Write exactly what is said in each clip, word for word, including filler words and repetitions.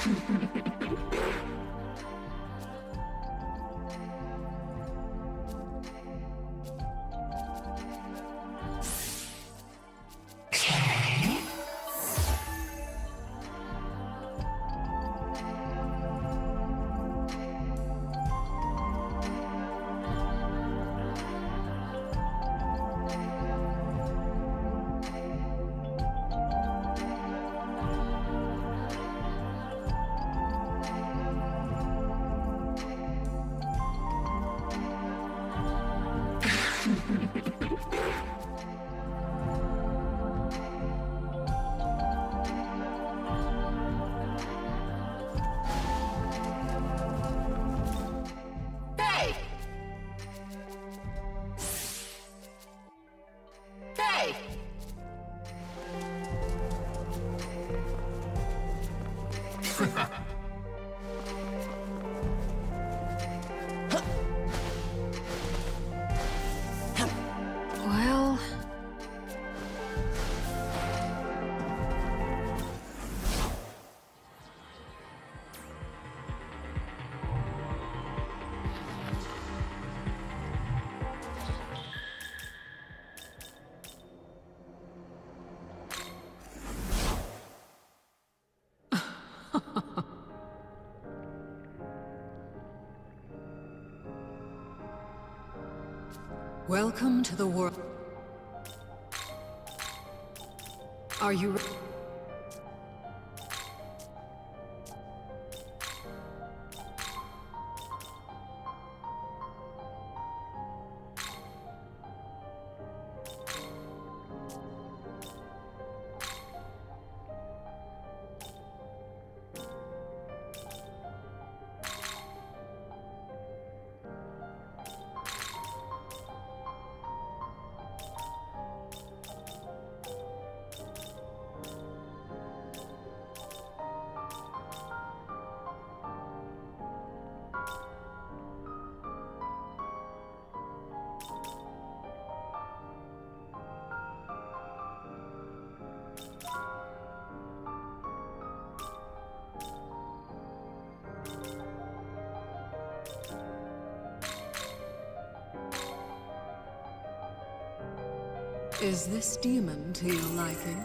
Well... Welcome to the world. Are you ready? Is this demon to your liking?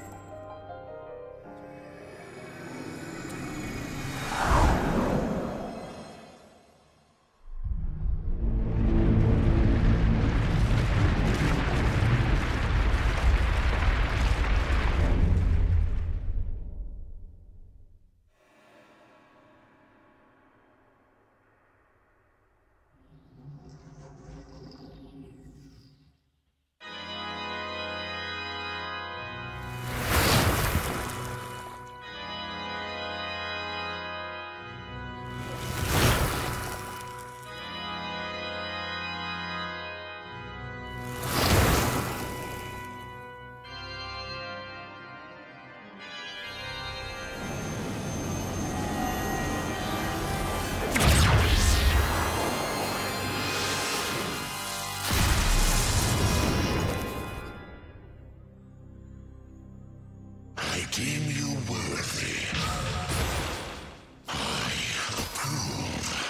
I deem you worthy. I approve.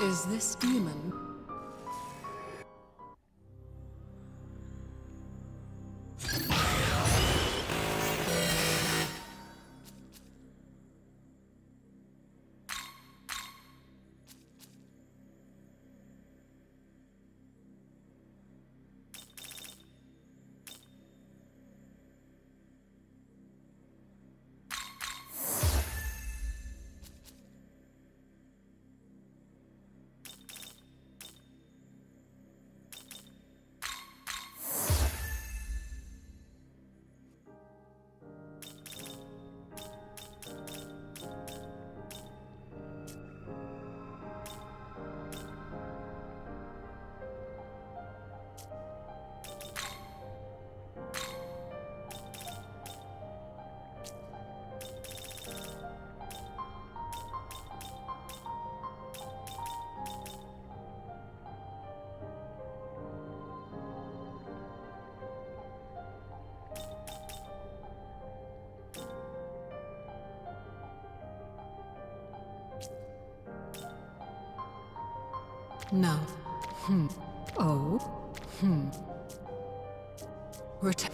Is this demon? No. Hmm. Oh. Hmm. Ret-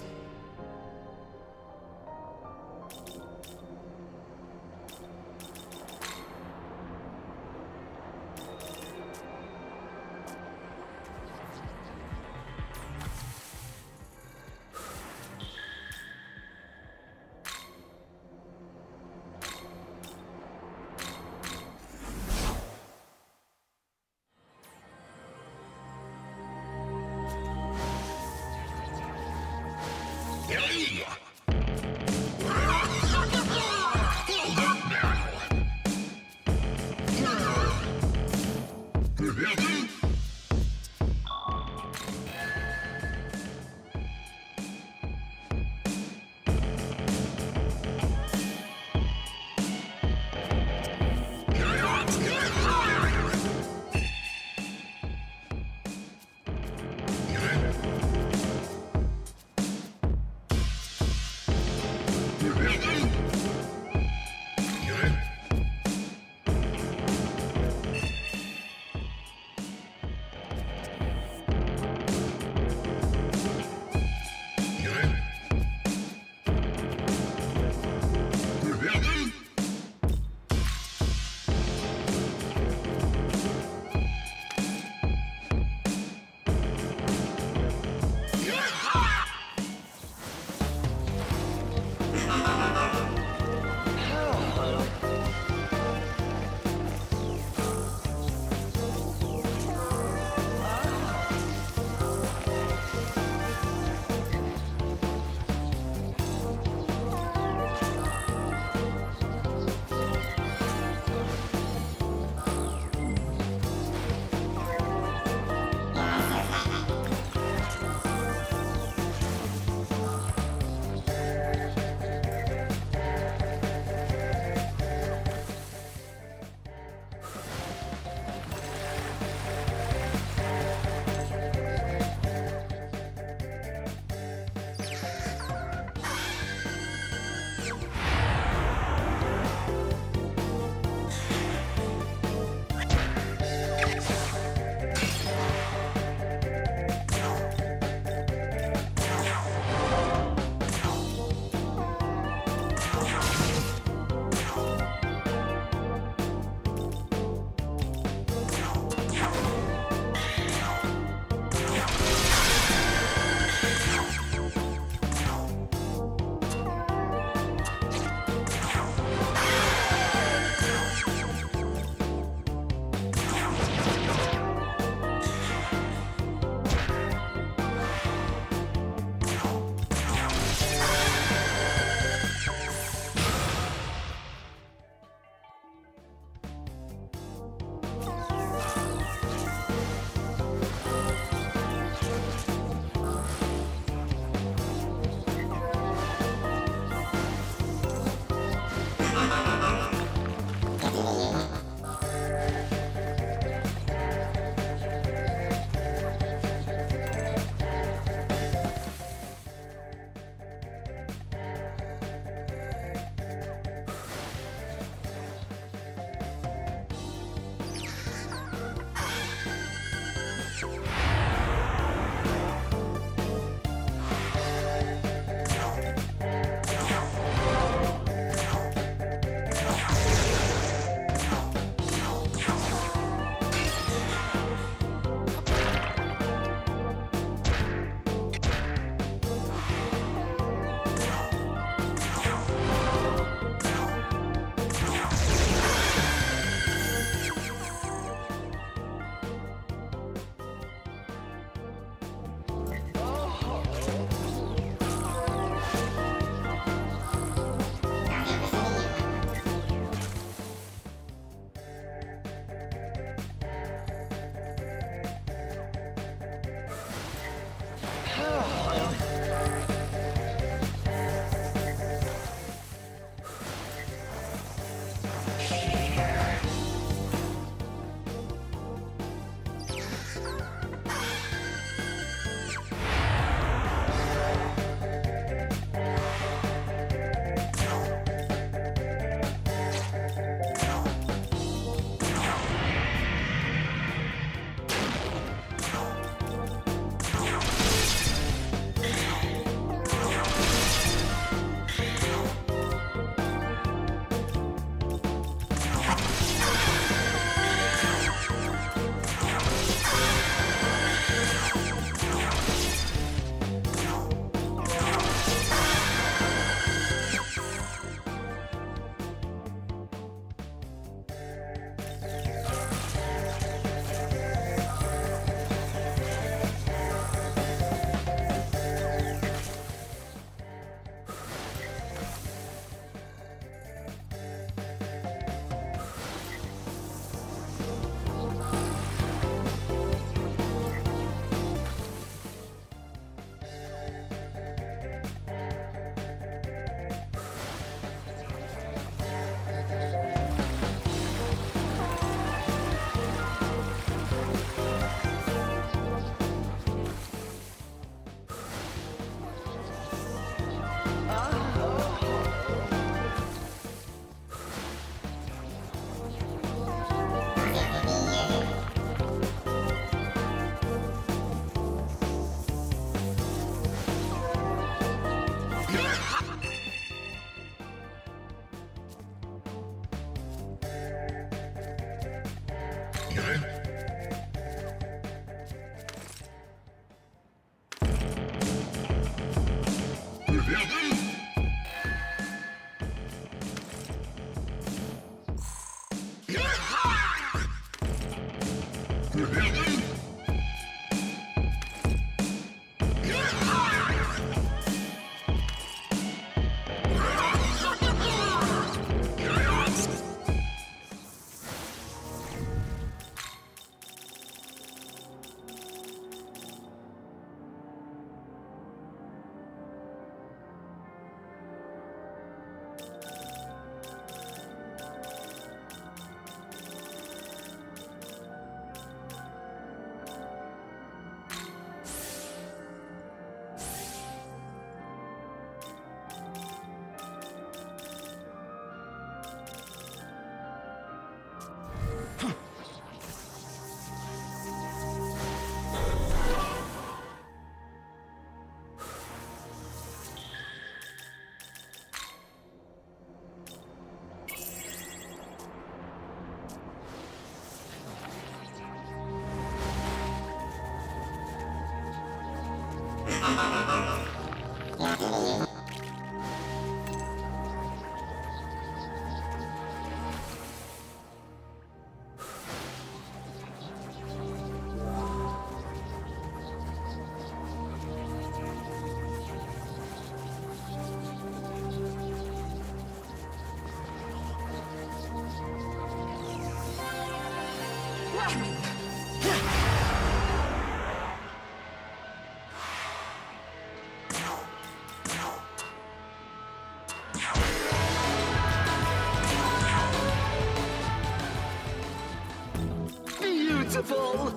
Beautiful!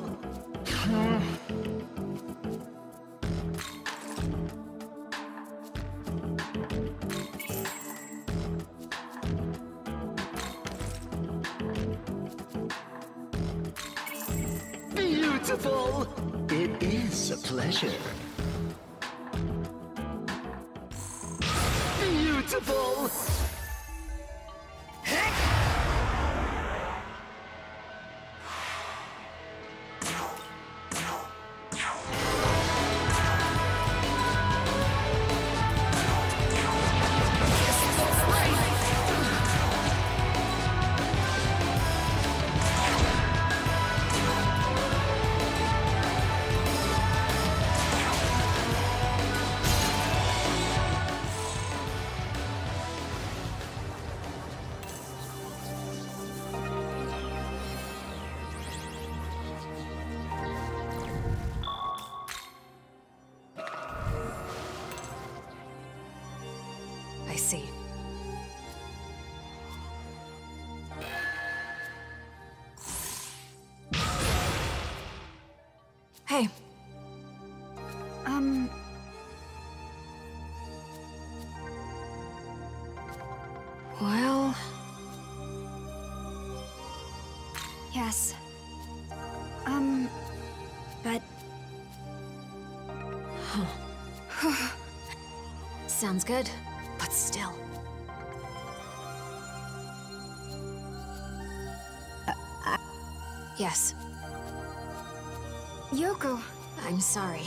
Beautiful! It is a pleasure. Beautiful! I see. Hey. Um... Well... Yes. Um... But... Sounds good, but still. Uh, I... Yes, Yoko... I'm sorry.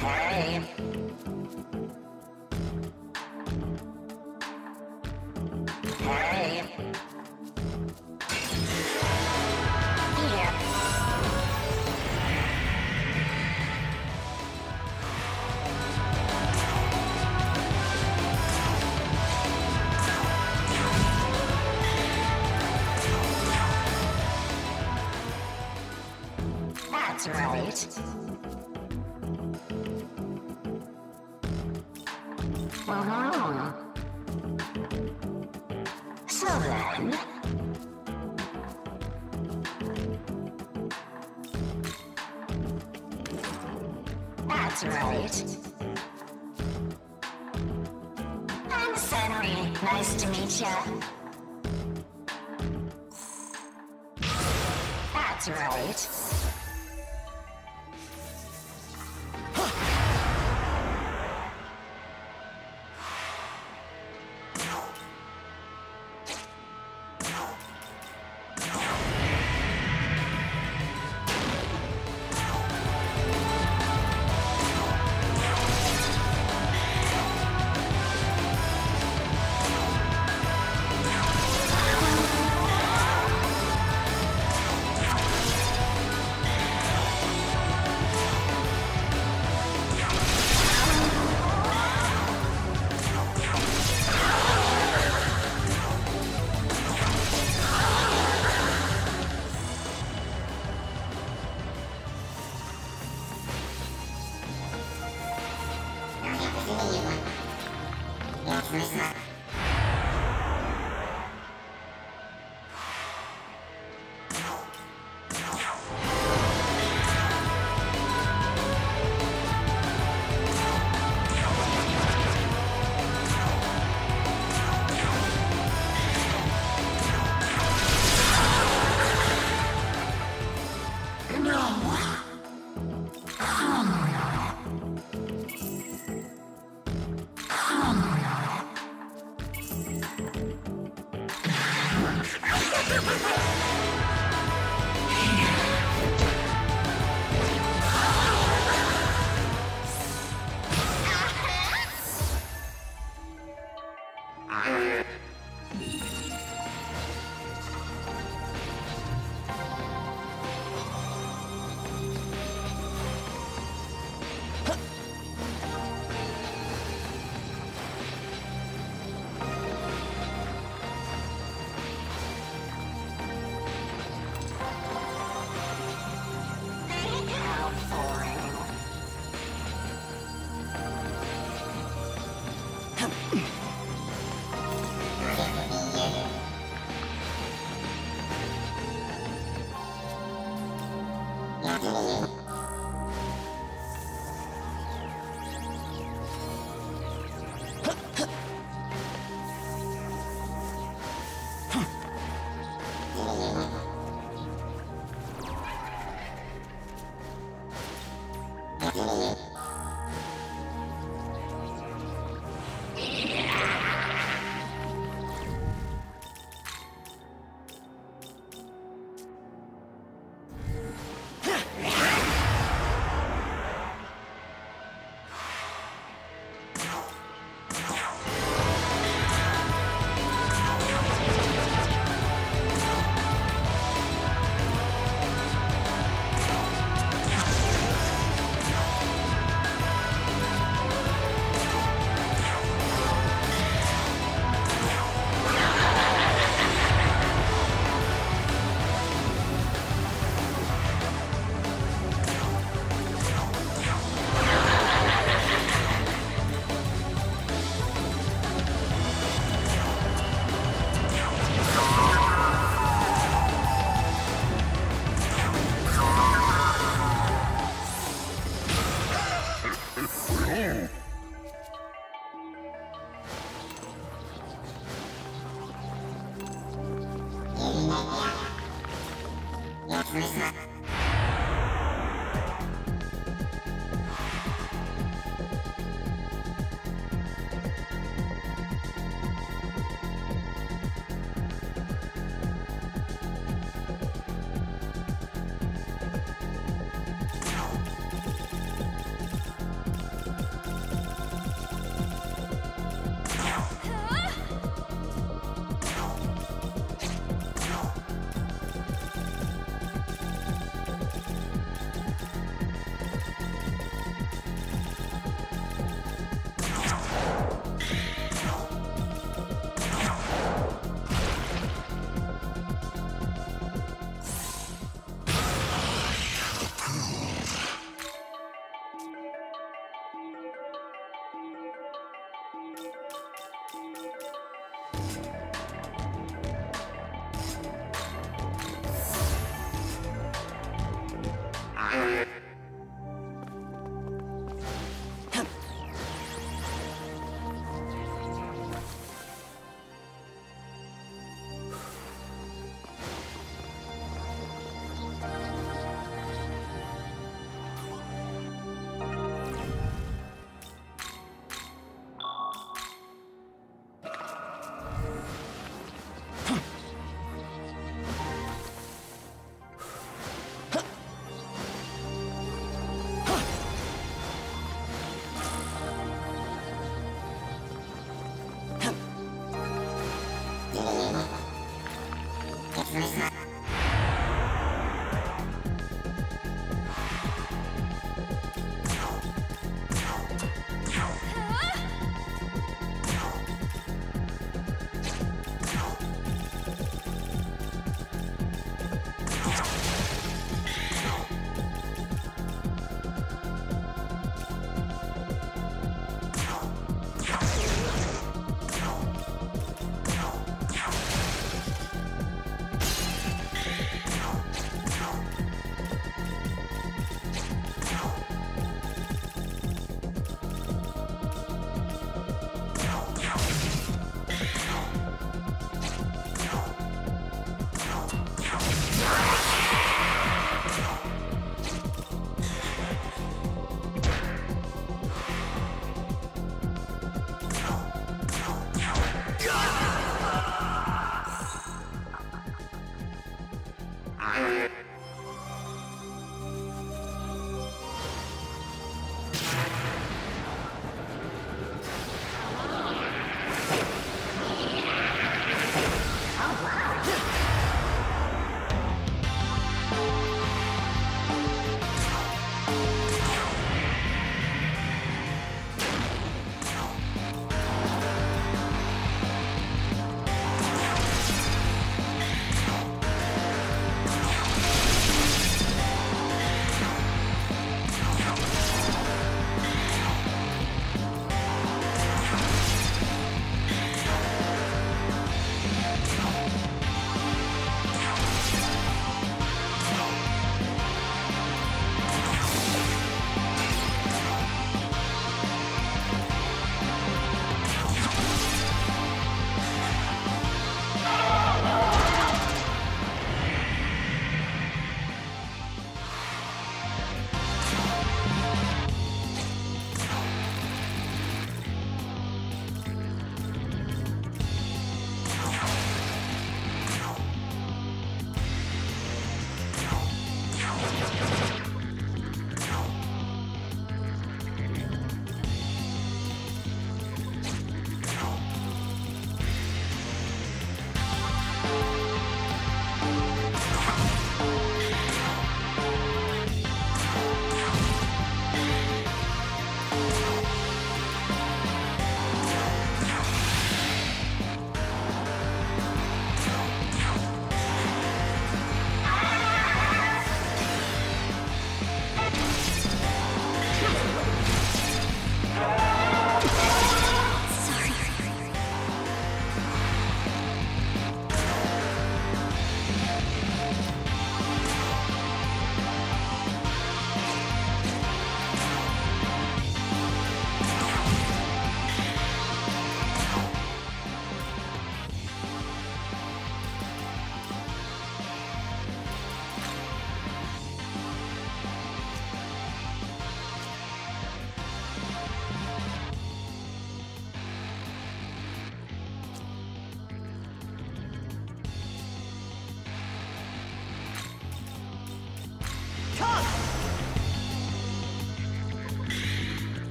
Hey. Hey. Here. That's right. Uh-huh. So then... That's right. I'm Senri. Nice to meet ya. That's right.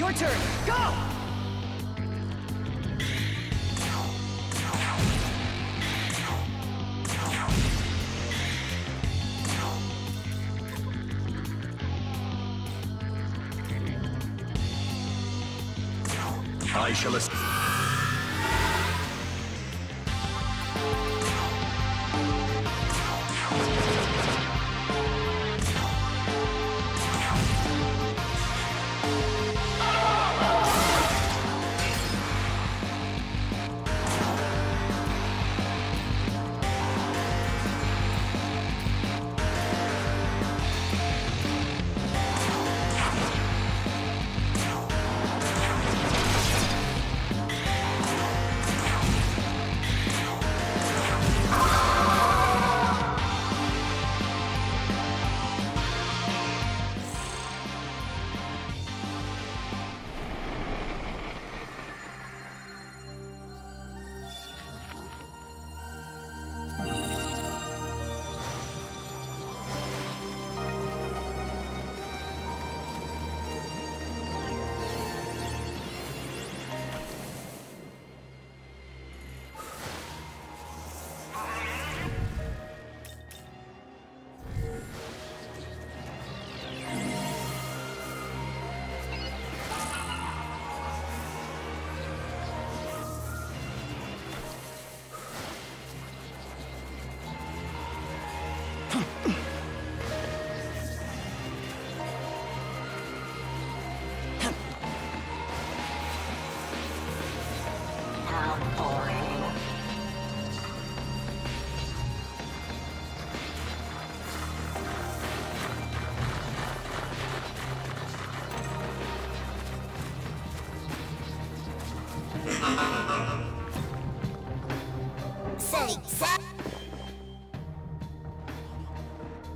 Your turn. Go! I shall escape. How boring. Say, say.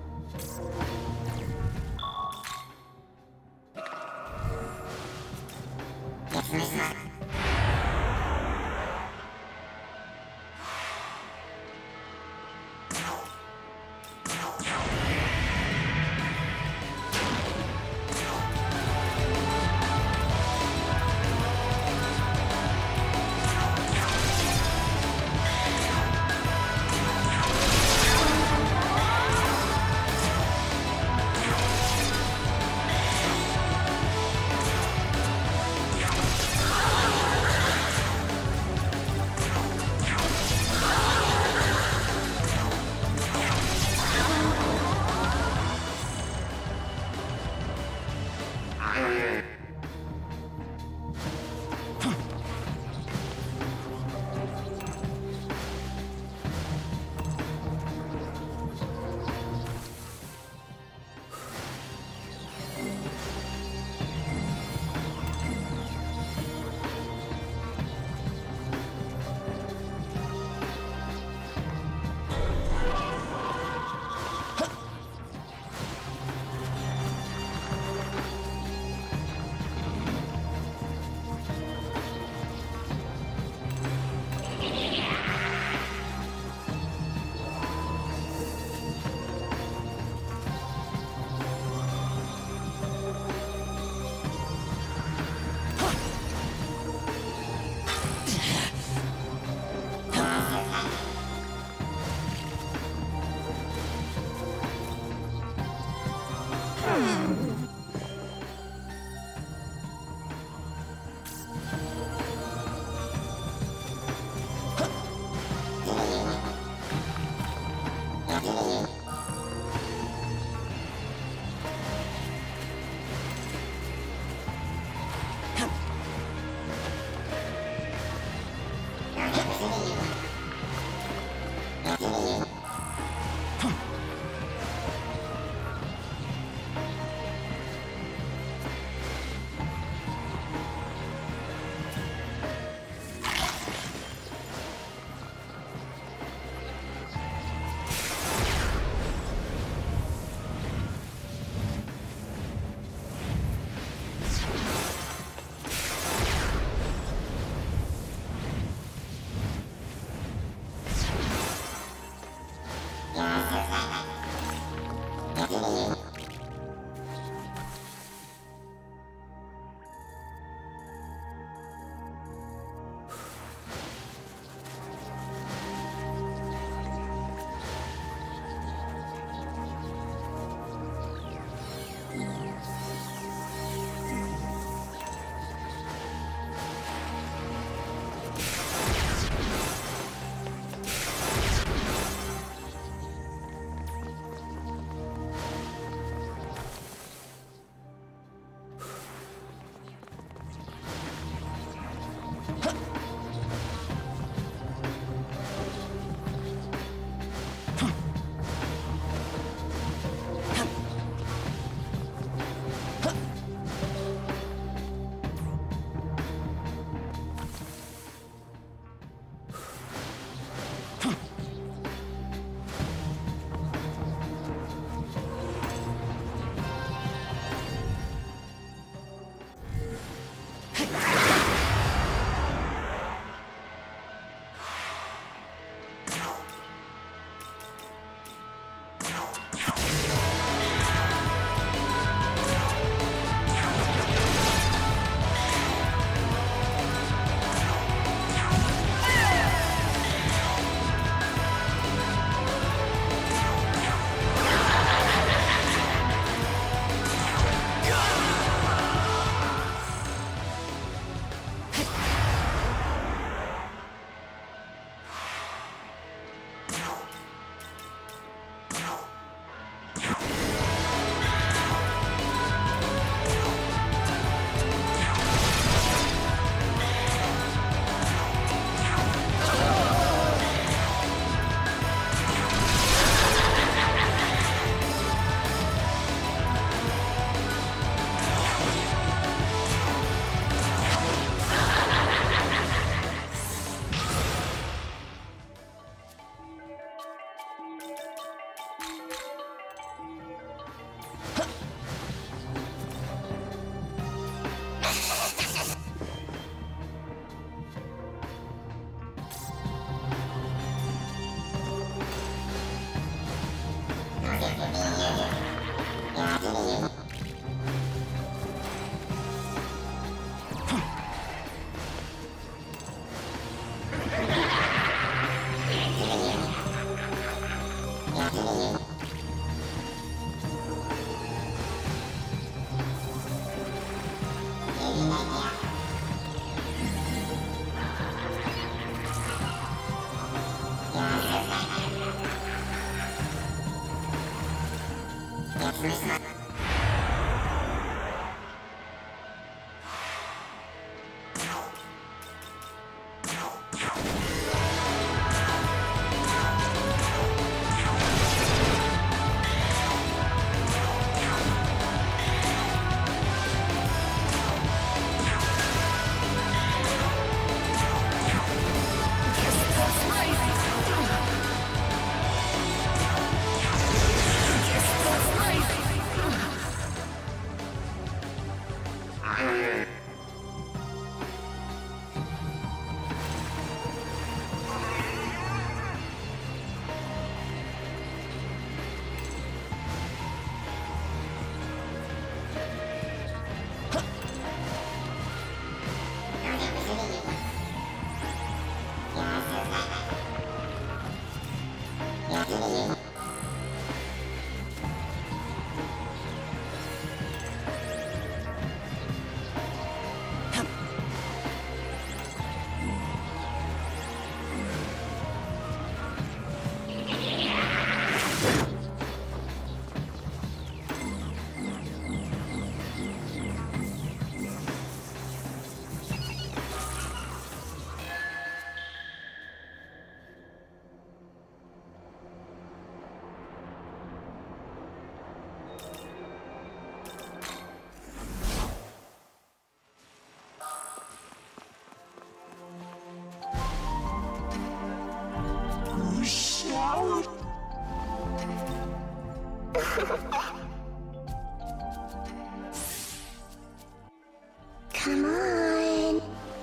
Come on.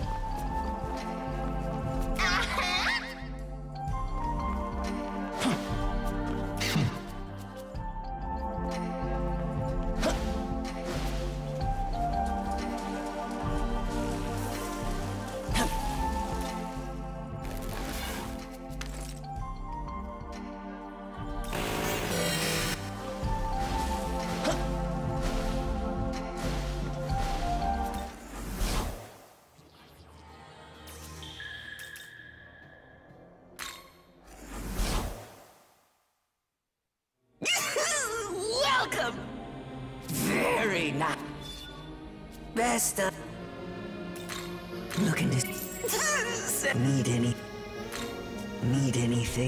Welcome! Very nice. Best of... Looking to... Need any... Need anything?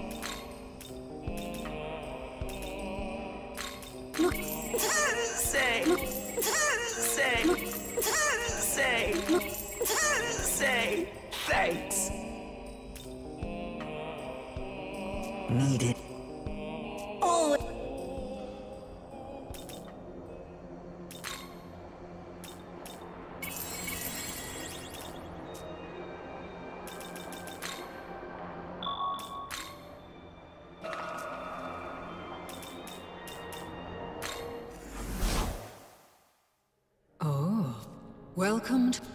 Look... Say... Say... Say... Say... Thanks. Need it. Oh... Welcome to...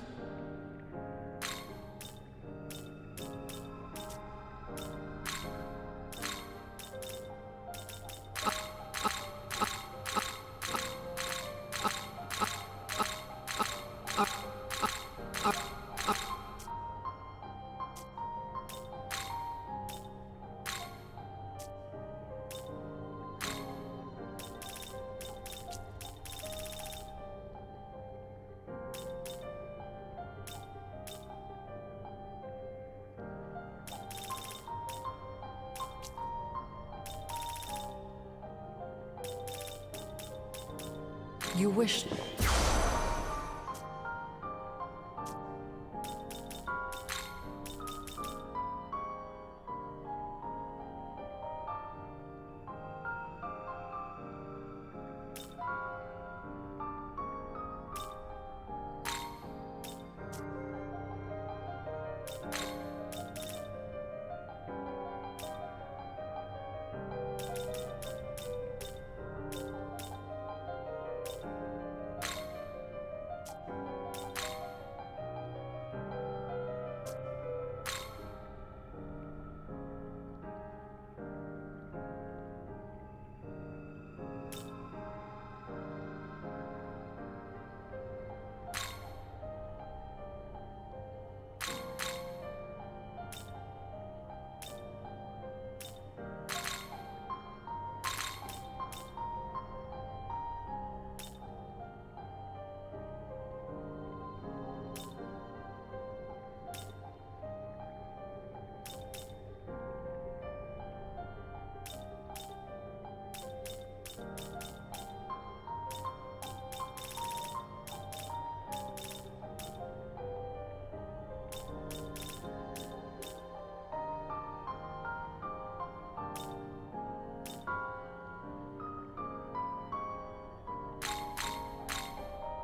You wish...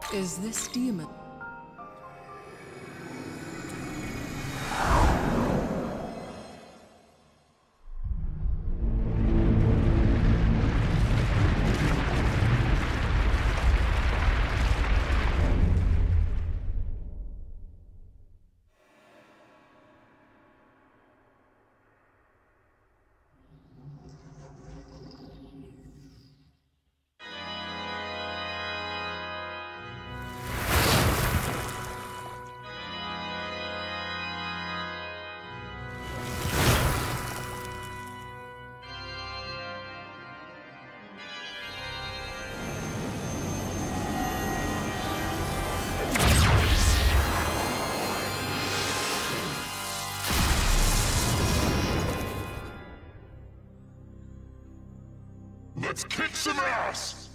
Is this demon? Let's kick some ass!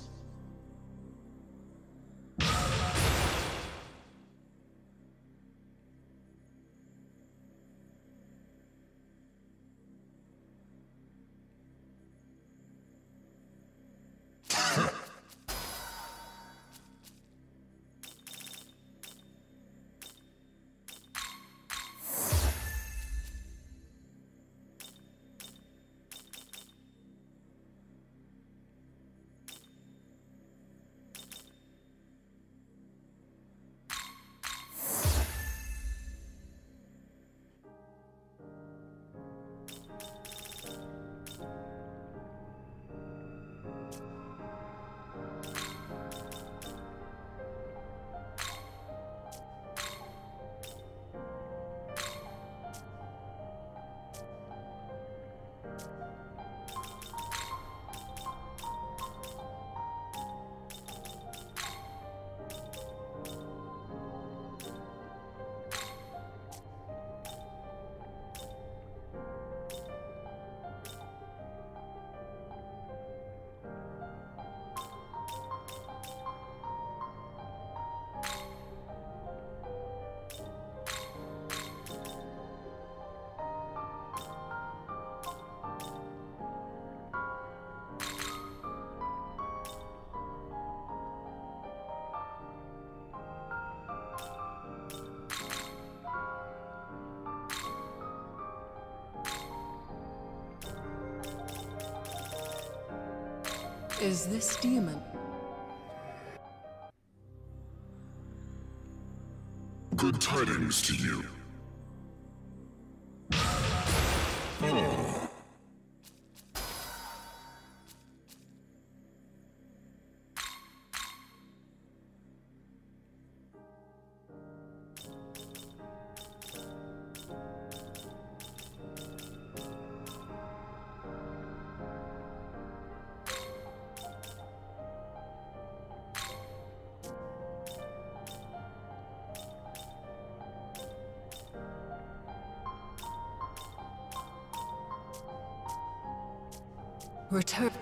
Is this demon? Good tidings to you. Oh. Return.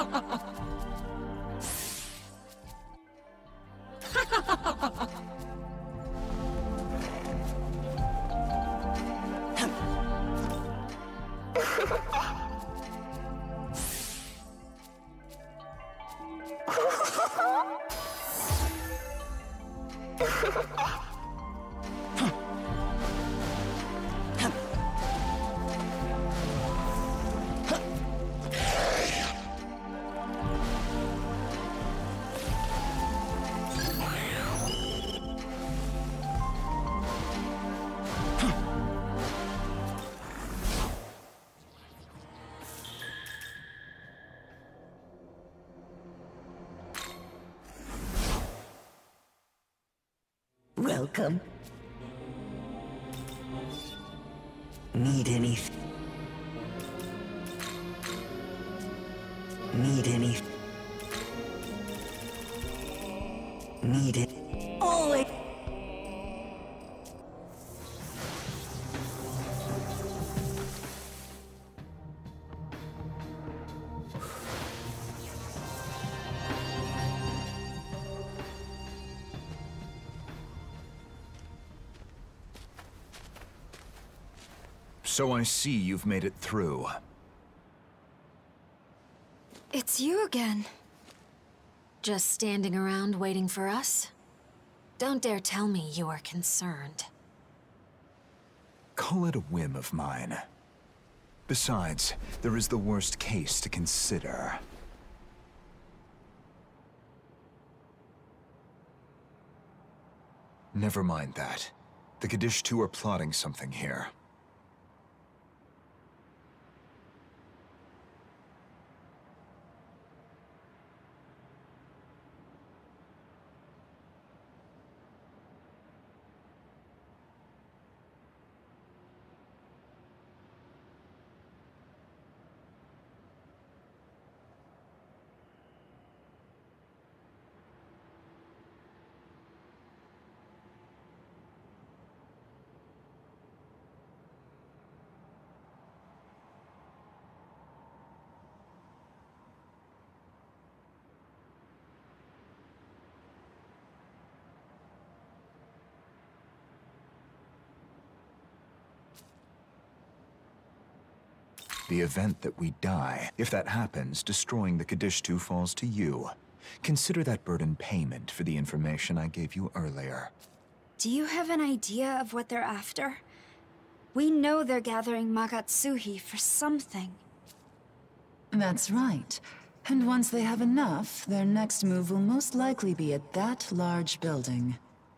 Welcome. Need anything? Need anything? Need it? Always. So I see you've made it through. It's you again. Just standing around waiting for us? Don't dare tell me you are concerned. Call it a whim of mine. Besides, there is the worst case to consider. Never mind that. The Kaddish two are plotting something here. The event that we die, if that happens, destroying the Kaddish two falls to you. Consider that burden payment for the information I gave you earlier. Do you have an idea of what they're after? We know they're gathering Magatsuhi for something. That's right. And once they have enough, their next move will most likely be at that large building.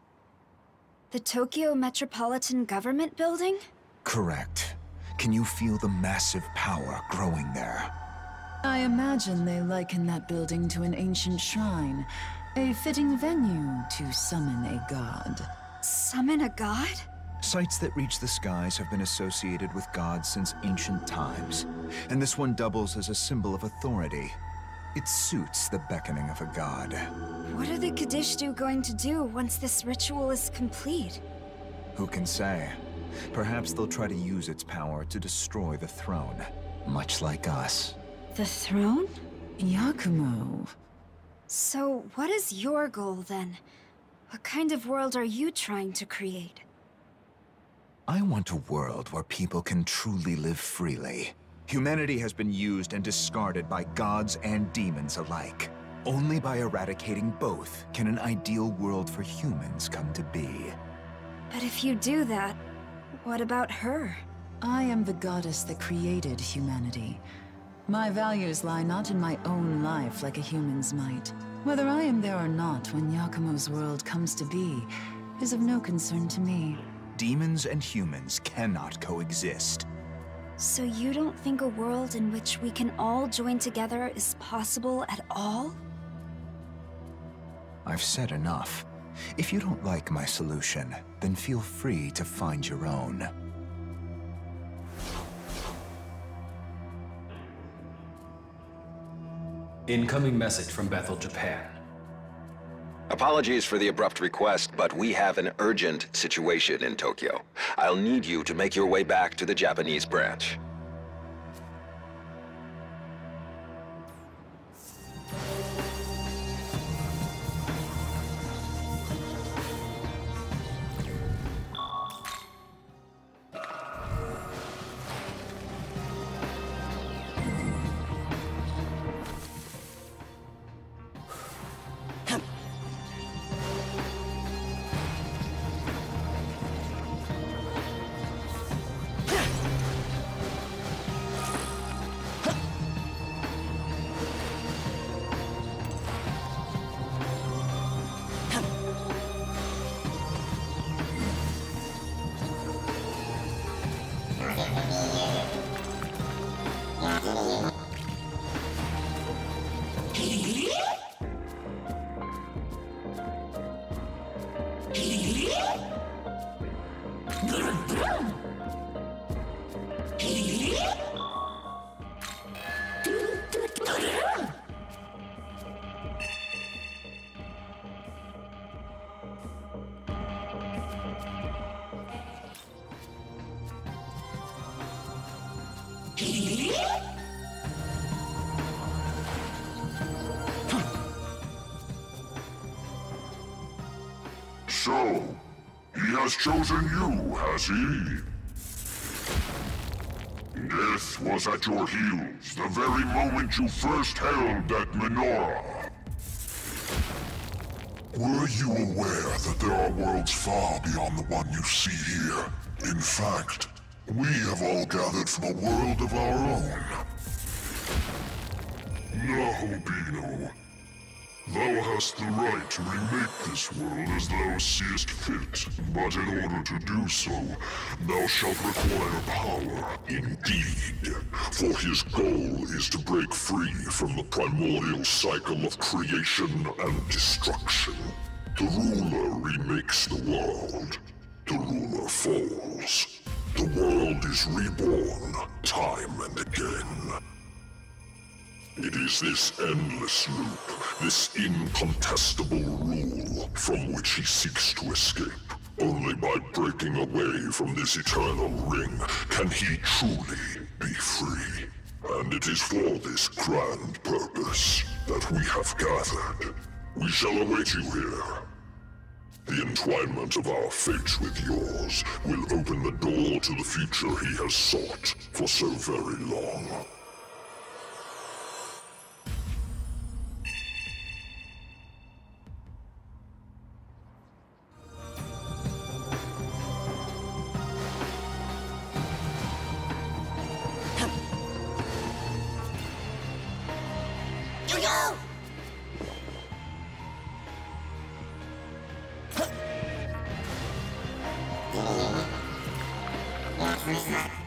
The Tokyo Metropolitan Government Building? Correct. Can you feel the massive power growing there? I imagine they liken that building to an ancient shrine, a fitting venue to summon a god. Summon a god? Sites that reach the skies have been associated with gods since ancient times, and this one doubles as a symbol of authority. It suits the beckoning of a god. What are the Kadishtu going to do once this ritual is complete? Who can say? Perhaps they'll try to use its power to destroy the throne, much like us. The throne? Yakumo. So, what is your goal then? What kind of world are you trying to create? I want a world where people can truly live freely. Humanity has been used and discarded by gods and demons alike. Only by eradicating both can an ideal world for humans come to be. But if you do that, what about her? I am the goddess that created humanity. My values lie not in my own life like a human's might. Whether I am there or not when Yakumo's world comes to be is of no concern to me. Demons and humans cannot coexist. So you don't think a world in which we can all join together is possible at all? I've said enough. If you don't like my solution, then feel free to find your own. Incoming message from Bethel, Japan. Apologies for the abrupt request, but we have an urgent situation in Tokyo. I'll need you to make your way back to the Japanese branch. So, he has chosen you, has he? Death was at your heels the very moment you first held that menorah. Were you aware that there are worlds far beyond the one you see here? In fact, we have all gathered from a world of our own. No, Bino. Thou hast the right to remake this world as thou seest fit, but in order to do so, thou shalt require power. Indeed, for his goal is to break free from the primordial cycle of creation and destruction. The ruler remakes the world. The ruler falls. The world is reborn, time and again. It is this endless loop, this incontestable rule, from which he seeks to escape. Only by breaking away from this eternal ring can he truly be free. And it is for this grand purpose that we have gathered. We shall await you here. The entwinement of our fate with yours will open the door to the future he has sought for so very long. Yo-yo!